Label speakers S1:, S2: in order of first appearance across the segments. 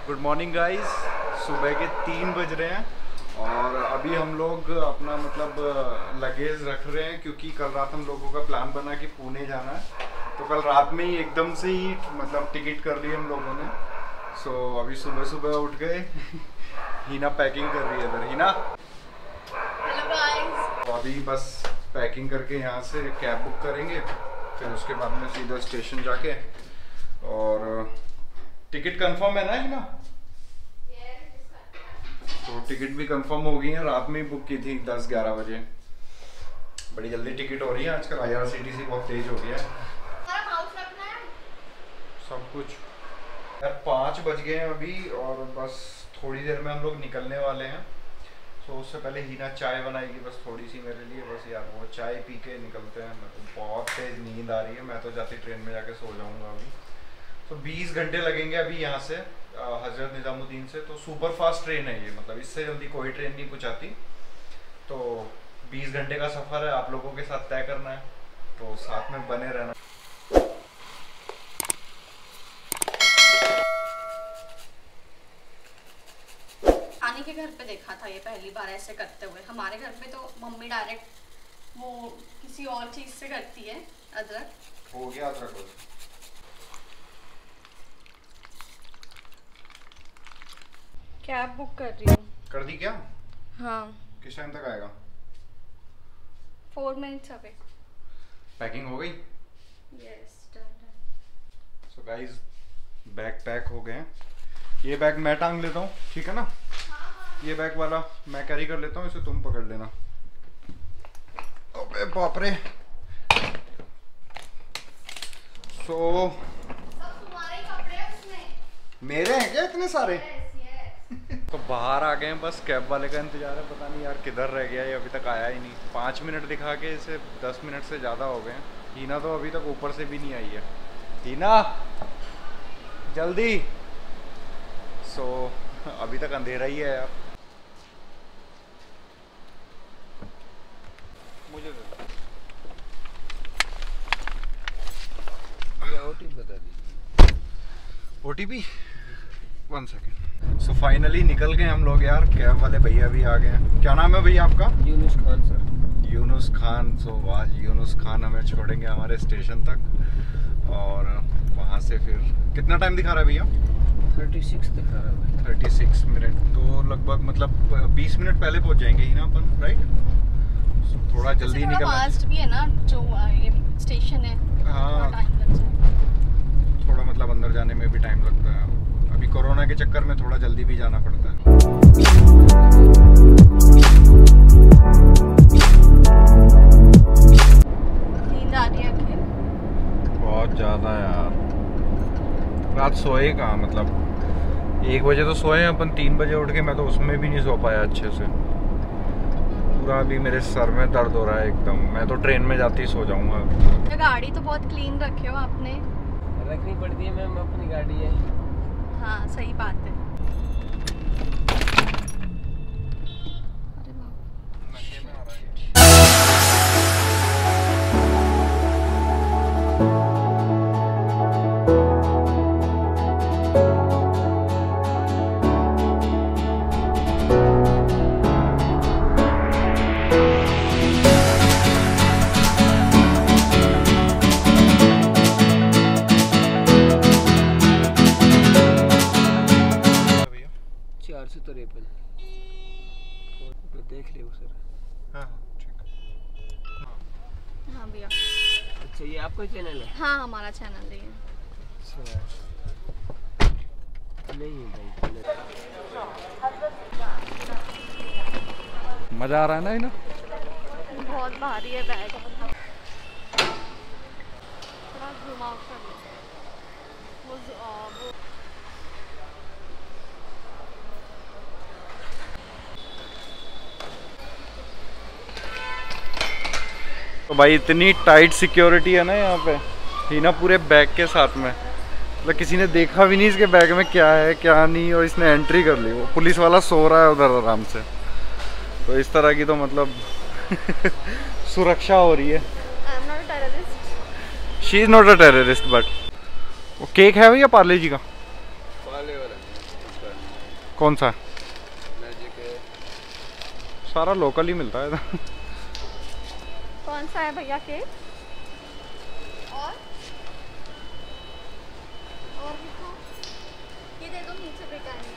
S1: Good morning guys, सुबह के 3 बज रहे हैं और अभी हम लोग अपना मतलब लगेज रख रहे हैं क्योंकि कल रात हम लोगों का प्लान बना कि पुणे जाना है। तो कल रात में ही एकदम से ही मतलब टिकट कर ली हम लोगों ने। सो अभी सुबह सुबह उठ गए। हीना पैकिंग कर रही है इधर। Heena
S2: hello guys.
S1: तो अभी बस पैकिंग करके यहाँ से कैब बुक करेंगे, फिर उसके बाद में सीधा स्टेशन जाके। और टिकट कंफर्म है ना हीना? तो टिकट भी कंफर्म हो गई है, रात में ही बुक की थी 10-11 बजे। बड़ी जल्दी टिकट हो रही है आजकल, IRCTC बहुत तेज हो गया है सब कुछ। यार 5 बज गए हैं अभी और बस थोड़ी देर में हम लोग निकलने वाले हैं। तो उससे पहले हीना चाय बनाएगी बस थोड़ी सी मेरे लिए। बस यार वो चाय पी के निकलते हैं। मेरे को बहुत तेज नींद आ रही है, मैं तो जाती ट्रेन में जाके सो जाऊंगा अभी। तो 20 घंटे लगेंगे अभी यहाँ से हजरत निजामुद्दीन से। तो सुपर फास्ट ट्रेन है ये, मतलब इससे जल्दी कोई ट्रेन नहीं कुछ आती। तो 20 घंटे का सफ़र है, आप लोगों के साथ तय करना है, तो साथ में बने रहना।
S2: आने के घर पे देखा था ये पहली बार ऐसे करते हुए। हमारे घर पे तो मम्मी डायरेक्ट वो किसी और चीज से करती है। अदरक
S1: हो गया अदरक?
S2: कैब बुक कर रही हूँ।
S1: कर दी क्या?
S2: हाँ।
S1: किस टाइम तक आएगा?
S2: 4 मिनट्स अवे।
S1: पैकिंग हो गई?
S2: Yes done.
S1: So guys bag pack हो गए हैं। ये बैग मैं टांग लेता हूँ, ठीक है ना? ये बैग वाला मैं कैरी कर लेता हूँ, इसे तुम पकड़ लेना। अबे बाप रे। सो
S2: तुम्हारे कपड़े उसमें
S1: मेरे हैं क्या इतने सारे? तो बाहर आ गए हैं, बस कैब वाले का इंतजार है। पता नहीं यार किधर रह गया, ये अभी तक आया ही नहीं। 5 मिनट दिखा के इसे 10 मिनट से ज़्यादा हो गए हैं। हीना तो अभी तक ऊपर से भी नहीं आई है। हीना जल्दी। सो अभी तक अंधेरा ही है यार। मुझे
S3: OTP बता दीजिए।
S1: OTP 1 second. सो फाइनली निकल गए हम लोग यार। कैब वाले भैया भी आ गए हैं। क्या नाम है भैया आपका?
S3: यूनुस खान सर।
S1: यूनुस खान। सो आज यूनुस खान हमें छोड़ेंगे हमारे स्टेशन तक और वहाँ से फिर कितना टाइम दिखा रहा है भैया?
S3: 36 दिखा रहा है।
S1: 36 मिनट। तो लगभग मतलब 20 मिनट पहले पहुँच जाएंगे ही ना अपन, राइट? सो थोड़ा जल्दी निकलना
S2: फास्ट भी है ना जो ये स्टेशन है।
S1: हाँ,
S2: टाइम लग जाए।
S1: थोड़ा मतलब अंदर जाने में भी टाइम लगता है। अभी कोरोना के चक्कर में थोड़ा जल्दी भी जाना पड़ता है।
S2: नींद आ रही है क्या?
S1: बहुत ज़्यादा यार। रात सोए कहाँ, मतलब 1 बजे तो सोए अपन, 3 बजे उठ के मैं तो उसमें भी नहीं सो पाया अच्छे से। पूरा अभी मेरे सर में दर्द हो रहा है एकदम। मैं तो ट्रेन में जाते ही सो जाऊंगा।
S2: गाड़ी तो बहुत क्लीन रखे हो आपने।
S3: रखनी पड़ती है मैम, अपनी गाड़ी है।
S2: हाँ सही बात है।
S3: देख ले सर।
S1: हाँ ठीक है।
S2: हाँ भैया।
S3: अच्छा ये आपका चैनल है?
S2: हाँ हमारा चैनल है।
S3: अच्छा नहीं भाई।
S1: मज़ा आ रहा है ना इन्हें?
S2: बहुत भारी है बैग। थोड़ा घुमाओ कर लो। वो
S1: तो भाई इतनी टाइट सिक्योरिटी है ना यहाँ पे। हीना पूरे बैग के साथ में, मतलब किसी ने देखा भी नहीं इसके बैग में क्या है क्या नहीं, और इसने एंट्री कर ली। वो पुलिस वाला सो रहा है उधर आराम से। तो इस तरह की तो मतलब सुरक्षा हो रही है। She is not a terrorist but. वो केक है भैया पार्ले जी का?
S3: पार्ले वाला
S1: कौन सा?
S3: मैजिक है।
S1: सारा लोकल ही मिलता है।
S2: कौन सा है भैया केक? और दिखाओ, ये दे दो नीचे Britannia.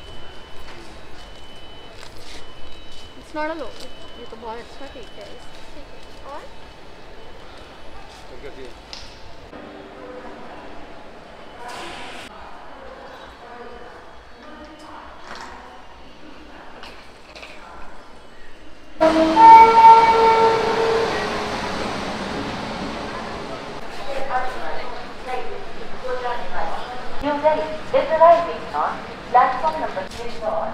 S2: It's not a low, ये तो बहुत अच्छा केक है। ठीक है, और
S3: तो क्या चाहिए?
S4: is arriving on platform number 3 और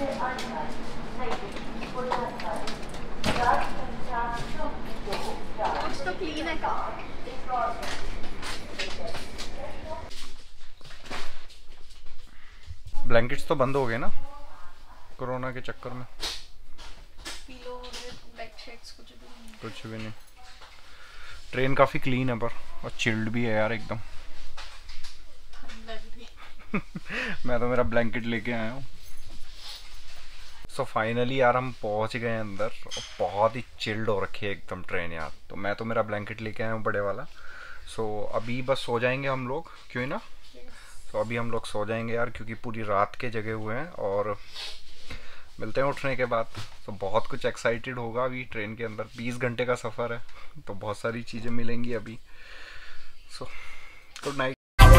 S2: कुछ तो क्लीन है का।
S1: ब्लैंकेट्स तो बंद हो गए ना कोरोना के चक्कर में।
S2: पिलो बेडशीट्स कुछ
S1: भी नहीं। ट्रेन काफ़ी क्लीन है पर, और चिल्ड भी है यार एकदम। मैं तो मेरा ब्लैंकेट लेके आया हूँ। सो फाइनली यार हम पहुँच गए अंदर, और बहुत ही चिल्ड हो रखी है एकदम ट्रेन यार। तो मैं तो मेरा ब्लैंकेट लेके आया हूँ बड़े वाला। सो अभी बस सो जाएंगे हम लोग, क्यों ना? तो अभी हम लोग सो जाएंगे यार, क्योंकि पूरी रात के जगे हुए हैं। और मिलते हैं उठने के बाद। तो बहुत कुछ एक्साइटेड होगा अभी ट्रेन के अंदर। 20 घंटे का सफ़र है, तो बहुत सारी चीज़ें मिलेंगी अभी। So good night.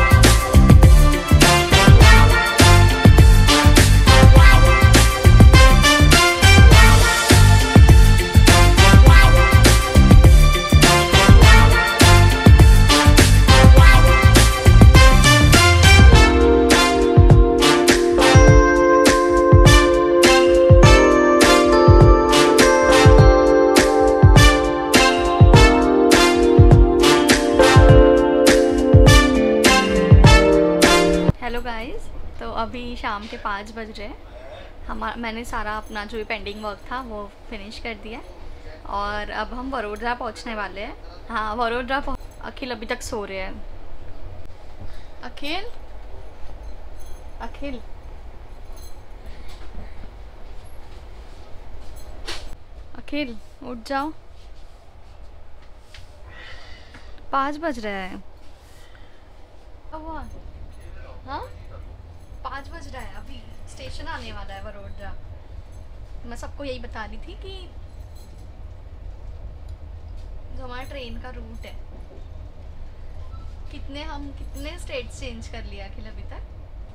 S2: Hello guys, तो अभी शाम के 5 बज रहे हैं। मैंने सारा अपना जो भी पेंडिंग वर्क था वो फिनिश कर दिया है, और अब हम वडोदरा पहुंचने वाले हैं। हाँ, वडोदरा अखिल अभी तक सो रहे हैं। अखिल, अखिल, अखिल उठ जाओ, 5 बज रहे हैं। हाँ, 5 बज रहा है, अभी स्टेशन आने वाला है वडोदरा। मैं सबको यही बता रही थी कि जो हमारा ट्रेन का रूट है, कितने स्टेट्स चेंज कर लिया अखिल अभी तक?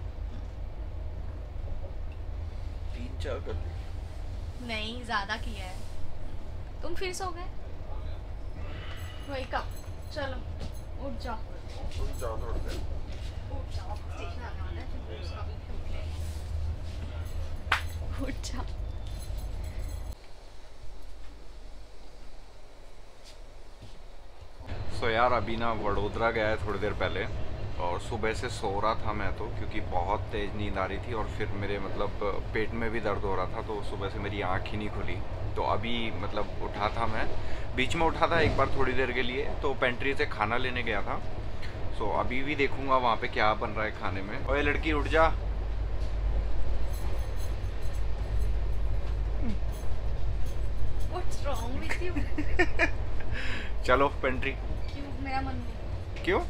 S1: 3-4 कर ली।
S2: नहीं, ज़्यादा किया है। तुम फिर सो गए? वही कब? चलो उठ जाओ,
S1: उठ जाओ थोड़ी देर।
S2: उठ जाओ, स्टेशन आने वाला है, फिर उसका भी उठ ले। उठ जाओ।
S1: सो यार अभी ना वडोदरा गया है थोड़ी देर पहले, और सुबह से सो रहा था मैं तो, क्योंकि बहुत तेज़ नींद आ रही थी, और फिर मेरे मतलब पेट में भी दर्द हो रहा था। तो सुबह से मेरी आँख ही नहीं खुली। तो अभी मतलब उठा था मैं, बीच में उठा था एक बार थोड़ी देर के लिए, तो पेंट्री से खाना लेने गया था। सो अभी भी देखूंगा वहाँ पे क्या बन रहा है खाने में। ओए लड़की उठ जा।
S2: What's wrong with you?
S1: चलो पेंट्री।
S2: क्यों? मेरा मन
S1: क्यों?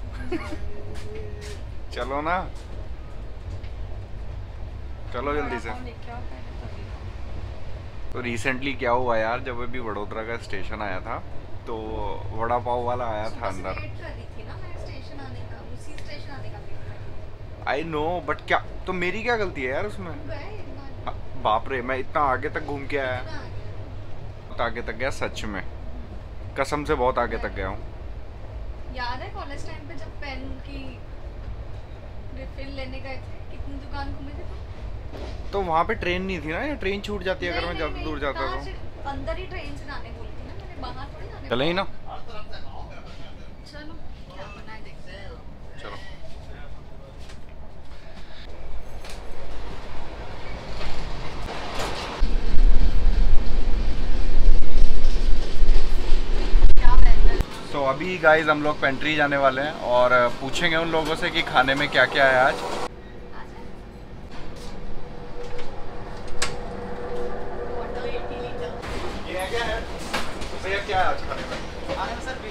S1: चलो ना, चलो जल्दी से। तो रिसेंटली क्या हुआ यार, जब अभी वडोदरा का स्टेशन आया था, तो वड़ा पाव वाला आया था अंदर। आई नो, बट क्या तो मेरी क्या गलती है यार उसमें? बाप रे, मैं इतना आगे तक घूम के आया, बहुत आगे तक गया सच में, कसम से बहुत आगे तक गया हूँ।
S2: याद है कॉलेज टाइम पे जब पेन की रिफिल लेने गए थे, कितनी दुकान घूमे थे?
S1: तो वहाँ पे ट्रेन नहीं थी ना, या ट्रेन छूट जाती है अगर मैं ज़्यादा दूर जाता तो?
S2: अंदर ही ट्रेन से जाने बोली थी ना मैंने, बाहर थोड़ी जाने।
S1: चले ही ना,
S2: चलो क्या बनाए देखते हैं।
S1: चलो। तो अभी गाइस हम लोग पेंट्री जाने वाले हैं, और पूछेंगे उन लोगों से कि खाने में क्या क्या है आज।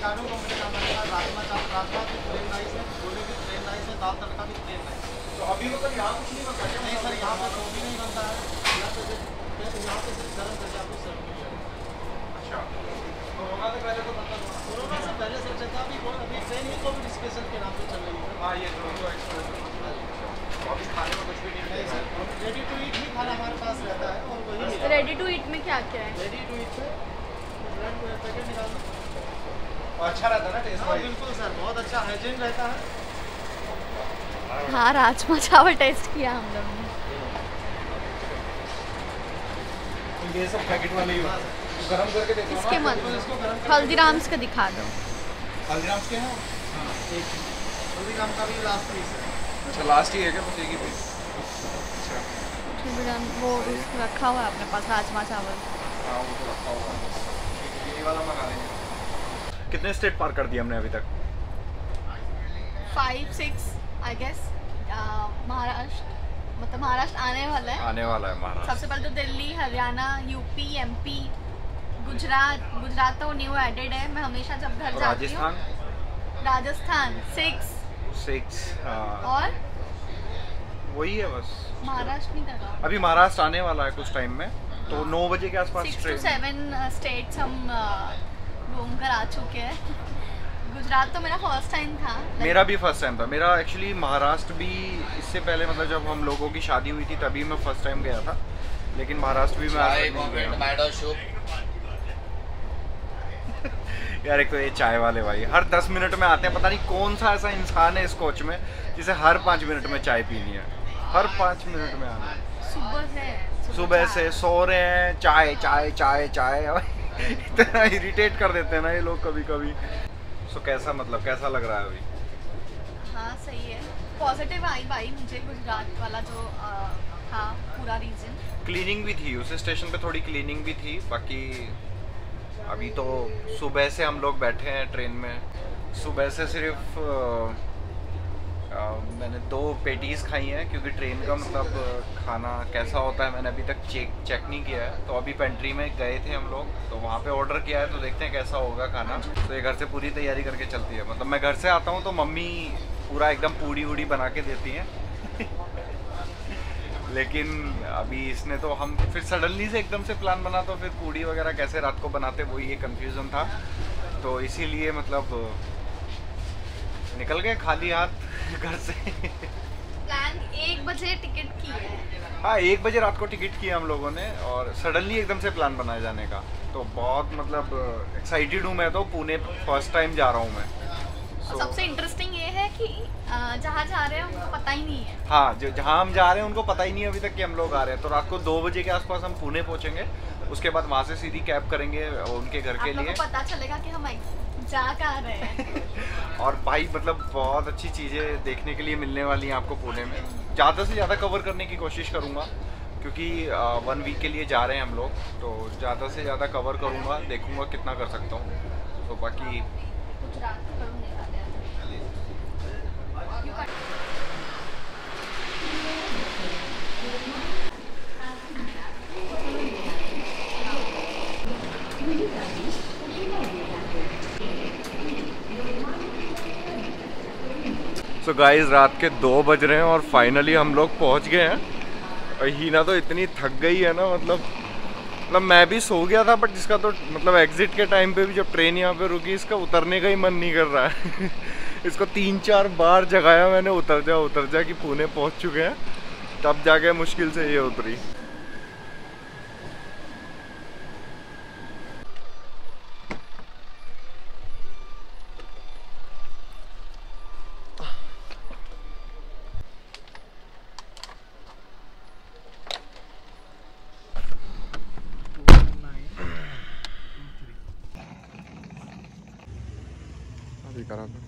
S3: चारों कंप्लीट हमारे पास। राजमा चावल, राजमा भी प्लेन राइस है, छोले भी प्लेन राइस है, दाल तड़का भी प्लेन राइस है।
S1: तो अभी मतलब यहाँ कुछ नहीं बनता क्या?
S3: नहीं सर, यहाँ पे तो भी नहीं बनता है। यहाँ पे सिर्फ गर्म करके आपको सर्व किया जाएगा।
S1: अच्छा, कोरोना से पहले तो बनता था।
S3: कोरोना से पहले से चलता, अभी ट्रेन ही कोविड स्पेशल के नाम पे चल रही है।
S1: हाँ, ये जो एक्सप्रेस अभी खाने में कुछ भी नहीं
S3: नहीं सर, रेडी टू ईट ही खाना हमारे पास रहता है और वही
S2: रेडी टू ईट में क्या क्या है?
S3: रेडी टू ईट में ब्रेड पैकेट निकाल दो।
S1: अच्छा रहता है ना टेस्ट
S3: हाँ
S1: वाइज?
S3: बिल्कुल सर, बहुत अच्छा हाइजीन रहता है।
S2: हाँ, राजमा चावल टेस्ट किया हम लोग ने।
S1: ये सब पैकेट वाले ही गरम करके देखो ना।
S2: इसके मत
S3: इसको गरम करके
S2: हल्दीराम्स का दिखा दो।
S1: हल्दीराम्स के हैं?
S3: हाँ, एक हल्दीराम का भी लास्ट पीस है।
S1: अच्छा, लास्ट ही है क्या? बस एक ही पीस? अच्छा,
S2: वो रखा हुआ है अपने पास राजमा चावल।
S1: हाँ वो तो रखा हुआ है। ये वाला मंगा लेंगे। कितने स्टेट पार कर दिए हमने अभी तक?
S2: 5-6 आई गेस। महाराष्ट्र, मतलब महाराष्ट्र आने वाला है।
S1: आने वाला है महाराष्ट्र।
S2: सबसे पहले तो दिल्ली, हरियाणा, यूपी, एमपी, गुजरात तो न्यू एडेड है। मैं हमेशा जब घर जाती हूँ। राजस्थान 6 और
S1: वही है बस।
S2: महाराष्ट्र नहीं कर रहा।
S1: अभी महाराष्ट्र आने वाला है कुछ टाइम में, तो 9 बजे के आसपास
S2: 6 to
S1: ट्रेन।
S2: 7 स्टेट्स हम घूम कर आ चुके हैं। गुजरात तो मेरा फर्स्ट टाइम था।
S1: मेरा भी फर्स्ट टाइम था। मेरा एक्चुअली महाराष्ट्र भी इससे पहले, मतलब जब हम लोगों की शादी हुई थी तभी मैं फर्स्ट टाइम गया था, लेकिन महाराष्ट्र भी मैं आज तक नहीं गया। यार एक तो ये चाय वाले भाई हर 10 मिनट में आते हैं। पता नहीं कौन सा ऐसा इंसान है इस कोच में जिसे हर 5 मिनट में चाय पीनी है। हर 5 मिनट में आना है। सुबह से सो रहे हैं, चाय चाय चाय चाय। इतना इरिटेट कर देते हैं ना ये लोग कभी कभी। सो कैसा, मतलब कैसा लग रहा है अभी?
S2: हाँ सही है, पॉजिटिव आई मुझे गुजरात वाला जो था पूरा रीजन।
S1: क्लीनिंग भी थी उस स्टेशन पे, थोड़ी क्लीनिंग भी थी। बाकी अभी तो सुबह से हम लोग बैठे हैं ट्रेन में। सुबह से सिर्फ मैंने 2 पेटीज़ खाई हैं, क्योंकि ट्रेन का मतलब खाना कैसा होता है मैंने अभी तक चेक नहीं किया है। तो अभी पेंट्री में गए थे हम लोग, तो वहाँ पे ऑर्डर किया है, तो देखते हैं कैसा होगा खाना। तो ये घर से पूरी तैयारी करके चलती है। मतलब मैं घर से आता हूँ तो मम्मी पूरा एकदम पूड़ी वूड़ी बना के देती हैं। लेकिन अभी इसने तो, हम फिर सडनली से एकदम से प्लान बना, तो फिर पूड़ी वगैरह कैसे रात को बनाते वो ये कन्फ्यूज़न था। तो इसीलिए मतलब निकल गए खाली हाथ घर से।
S2: प्लान 1 बजे टिकट की है।
S1: हाँ 1 बजे रात को टिकट किया हम लोगों ने, और सडनली एकदम से प्लान बनाया जाने का। तो बहुत मतलब एक्साइटेड हूँ मैं, तो पुणे फर्स्ट टाइम जा रहा हूँ मैं।
S2: और सबसे इंटरेस्टिंग ये है कि जहाँ जा रहे हैं उनको पता ही नहीं है।
S1: हाँ, जो जहाँ हम जा रहे हैं उनको पता ही नहीं है अभी तक कि हम लोग आ रहे हैं। तो रात को 2 बजे के आसपास हम पुणे पहुँचेंगे। उसके बाद वहाँ से सीधी कैब करेंगे उनके घर के लिए।
S2: पता चलेगा कि हम जा कहाँ रहे हैं।
S1: और भाई मतलब बहुत अच्छी चीज़ें देखने के लिए मिलने वाली हैं आपको पुणे में। ज़्यादा से ज़्यादा कवर करने की कोशिश करूँगा, क्योंकि 1 वीक के लिए जा रहे हैं हम लोग। तो ज़्यादा से ज़्यादा कवर करूँगा, देखूँगा कितना कर सकता हूँ। तो बाकी
S2: गुजरात करूँगा।
S1: सो गाइस रात के 2 बज रहे हैं और फाइनली हम लोग पहुंच गए हैं। और हीना तो इतनी थक गई है ना, मतलब मैं भी सो गया था, बट इसका तो मतलब एग्जिट के टाइम पे भी जब ट्रेन यहाँ पे रुकी, इसका उतरने का ही मन नहीं कर रहा है। इसको 3-4 बार जगाया मैंने, उतर जा कि पुणे पहुँच चुके हैं, तब जाके मुश्किल से ये उतरी। करा था।